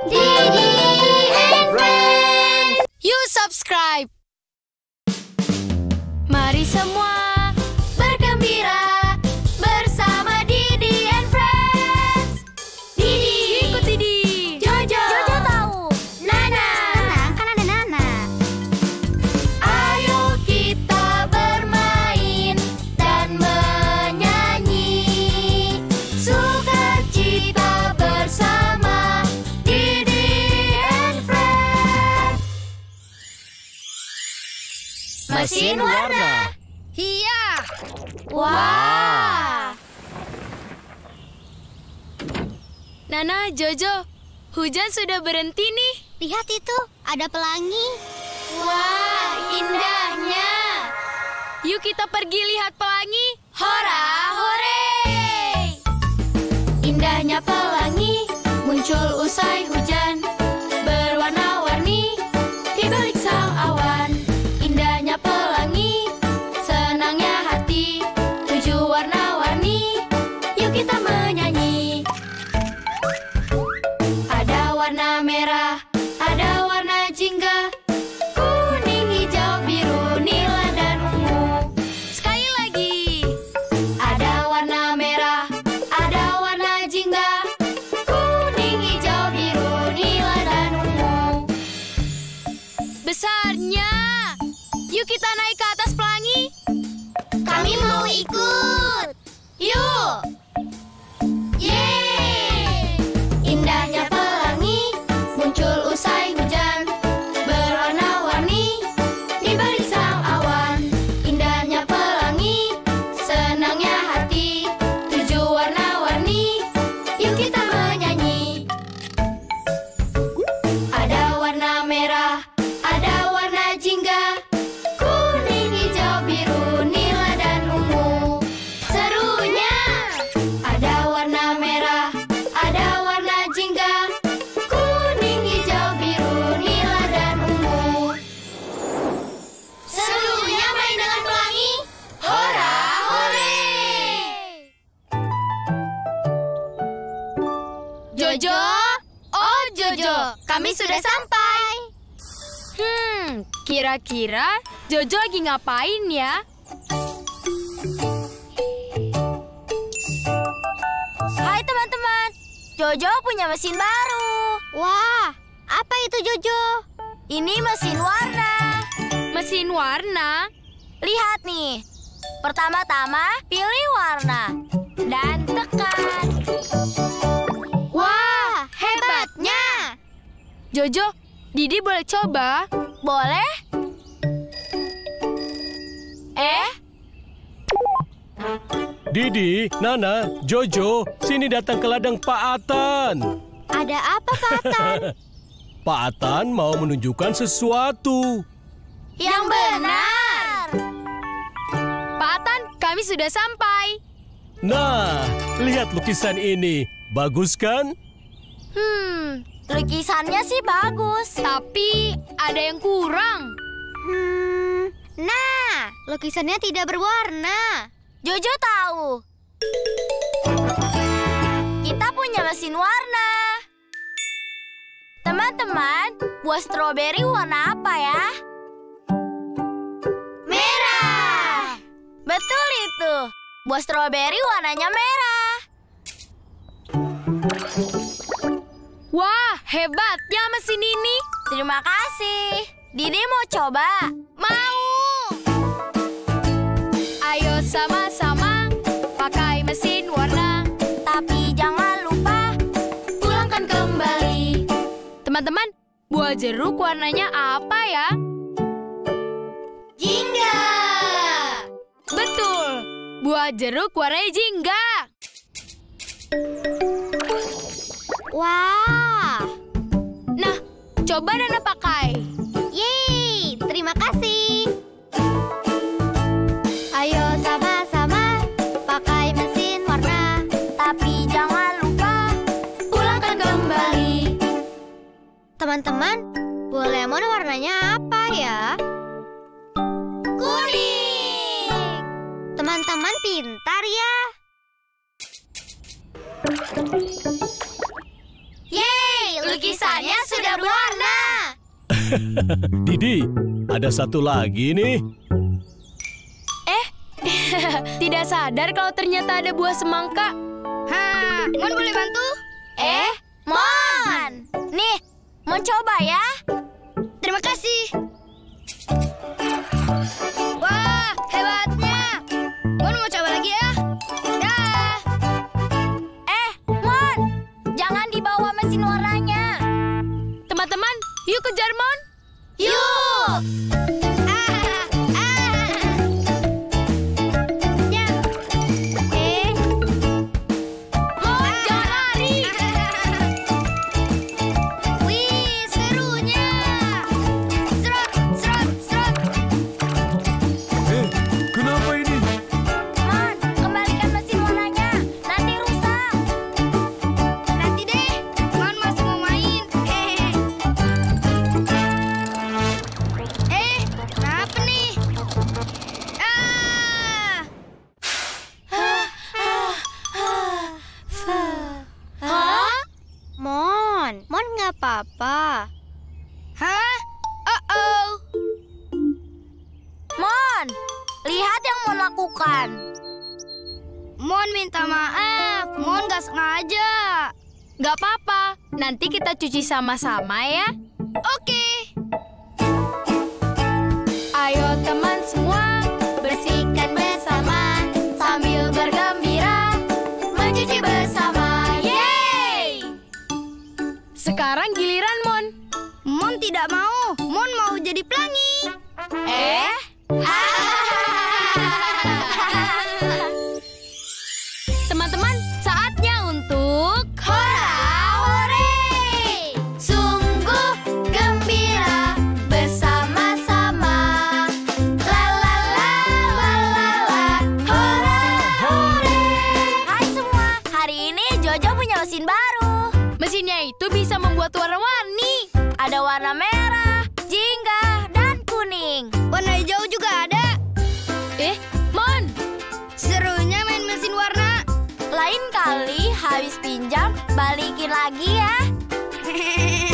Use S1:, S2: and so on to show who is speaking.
S1: Didi and Friends.
S2: You subscribe. Mari semua bergembira bersama Didi and Friends. Didi, ikut Didi. Jojo tahu. Nana.
S1: Kan ada Nana.
S2: Ayo kita bermain dan menyanyi. Sukacita bersama Didi and Friends. Mesin warna. Iya. Wah. Nana, Jojo, hujan sudah berhenti nih.
S1: Lihat itu, ada pelangi.
S2: Wah, indahnya. Yuk kita pergi lihat pelangi. Hora, hore! Indahnya pelangi muncul usai hujan, berwarna-warni di balik sang awan. Indahnya pelangi, senangnya hati, 7 warna-warni. Yuk kita menyanyi. Ada warna merah, ada warna jingga, kuning, hijau, biru, nila, dan ungu. Sekali lagi. Ada warna merah, ada warna jingga, kuning, hijau, biru, nila, dan ungu. Besarnya. Yuk kita naik ke atas pelangi.
S1: Kami mau ikut.
S2: Yuk. Yeay! Indahnya pelangi muncul usai hujan, berwarna-warni di balik sang awan. Indahnya pelangi, senangnya hati, 7 warna-warni. Yuk kita menyanyi. Ada warna merah, ada warna jingga, kuning, hijau, biru, nila, dan ungu. Serunya. Ada warna merah, ada warna jingga, kuning, hijau, biru, nila, dan ungu. Serunya main dengan pelangi. Hora, hore! Jojo, oh Jojo, kami sudah sampai. Kira-kira Jojo lagi ngapain ya? Hai teman-teman, Jojo punya mesin baru.
S1: Wah, apa itu Jojo?
S2: Ini mesin warna. Mesin warna? Lihat nih. Pertama-tama pilih warna dan tekan. Wah, hebatnya. Jojo, Didi boleh coba? Boleh.
S3: Didi, Nana, Jojo, sini datang ke ladang Pak Atan.
S1: Ada apa, Pak Atan?
S3: Pak Atan mau menunjukkan sesuatu.
S2: Yang benar. Pak Atan, kami sudah sampai.
S3: Nah, lihat lukisan ini. Bagus kan?
S2: Lukisannya sih bagus, tapi ada yang kurang.
S1: Nah, lukisannya tidak berwarna.
S2: Jojo tahu. Kita punya mesin warna. Teman-teman, buah stroberi warna apa ya? Merah. Betul itu. Buah stroberi warnanya merah. Wah, hebatnya mesin ini. Terima kasih. Didi mau coba? Mau. Ayo sama-sama pakai mesin warna. Tapi jangan lupa pulangkan kembali. Teman-teman, buah jeruk warnanya apa ya? Jingga. Betul. Buah jeruk warnanya jingga.
S1: Wah.
S2: Nah, coba Nana pakai.
S1: Yeay, terima kasih. Ayo sama-sama pakai mesin warna.
S2: Tapi jangan lupa pulangkan kembali.
S1: Teman-teman, buah lemon warnanya apa ya?
S2: Kuning.
S1: Teman-teman pintar ya.
S2: Yeay, lukisan
S3: Didi, ada satu lagi nih.
S2: Tidak sadar kalau ternyata ada buah semangka.
S1: Mon boleh bantu?
S2: Mon! Nih, Mon coba ya.
S1: Terima kasih. Wah, hebatnya. Mon mau coba lagi ya? Dah.
S2: Mon! Jangan dibawa mesin warnanya. Teman-teman, yuk kejar Mon.
S1: Yuk!
S2: Mon, jangan lari.
S1: Wih, serunya. Serot, serot, serot.
S3: Kenapa ini?
S2: Mon, kembalikan mesin warnanya. Nanti rusak.
S1: Nanti deh, Mon masih mau main. Kenapa nih?
S2: Hah?
S1: Mon nggak apa-apa. Hah? Oh.
S2: Mon, lihat yang Mon lakukan.
S1: Mon minta maaf, Mon nggak sengaja.
S2: Gak apa-apa, nanti kita cuci sama-sama ya.
S1: Oke.
S2: Ayo teman semua, bersihkan bersama sambil bergembira, mencuci bersama. Yeay! Sekarang giliran Mon.
S1: Mon tidak mau. Mon mau jadi pelangi.
S2: Teman-teman, saatnya untuk hore!
S1: Sungguh gembira bersama-sama. La la la la la la. Hore.
S2: Hai semua, hari ini Jojo punya mesin baru. Mesinnya itu bisa membuat warna-warni. Ada warna merah, jingga, dan kuning.
S1: Warna hijau juga ada.
S2: Mon,
S1: Serunya main mesin warna.
S2: lain kali habis pinjam, balikin lagi ya.